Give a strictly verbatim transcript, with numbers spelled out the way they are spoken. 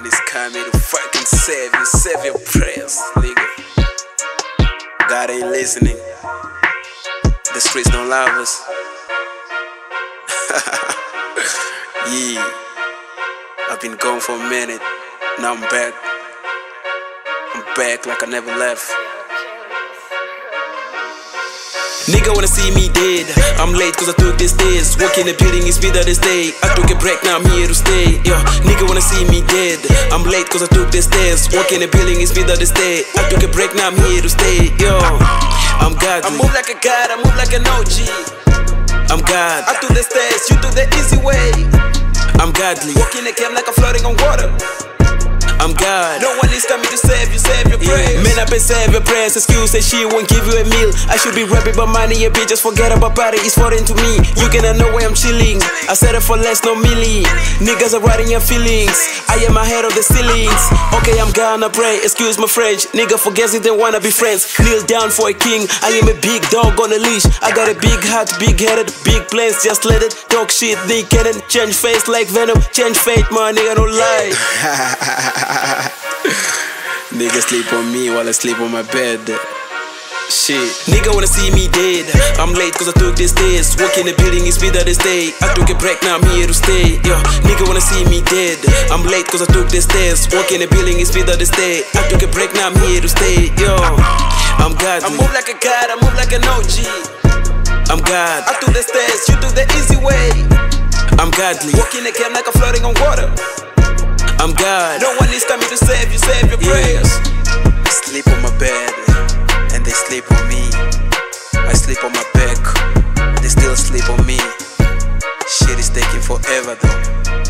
is coming to fucking save you. Save your prayers, nigga. God ain't listening. The streets don't love us. Yeah. I've been gone for a minute. Now I'm back. I'm back like I never left. Nigga wanna see me dead. I'm late cause I took the stairs. Walk in the building is speed of this day. I took a break, now I'm here to stay. Yeah, nigga wanna see me dead. I'm late cause I took the stairs. Walk in the building is speed of this day. I took a break, now I'm here to stay. Yo, I'm godly. I move like a god, I move like an O G. I'm God. I took the stairs, you took the easy way. I'm godly. Walk in the camp like I'm floating on water. I'm God. No one is coming to save you, save your prayers. Yeah. Man up and save your prayers. Excuse that she won't give you a meal. I should be rapping about money, a bitch. Just forget about party, it's foreign to me. You cannot know where I'm chilling. I said it for less, no milli. Niggas are riding your feelings. I am ahead of the ceilings. Okay, I'm gonna pray. Excuse my French. Nigga forgets it, they wanna be friends. Kneel down for a king. I am a big dog on a leash. I got a big heart, big headed, big plans. Just let it talk shit, naked and change face like Venom. Change fate, my nigga, don't lie. Nigga sleep on me while I sleep on my bed. Shit. Nigga wanna see me dead. I'm late cause I took the stairs. Walk in the building is speed of this day. I took a break, now I'm here to stay. Yeah, nigga wanna see me dead. I'm late cause I took the stairs. Walk in the building is speed of this day. I took a break, now I'm here to stay. Yo, I'm godly. I move like a god, I move like an O G. I'm God. I took the stairs, you took the easy way. I'm godly. Walk in the camp like I'm floating on water. I'm God. No one is coming to save you, save your prayers. Yeah. I sleep on my bed, and they sleep on me. I sleep on my back, they still sleep on me. Shit is taking forever though.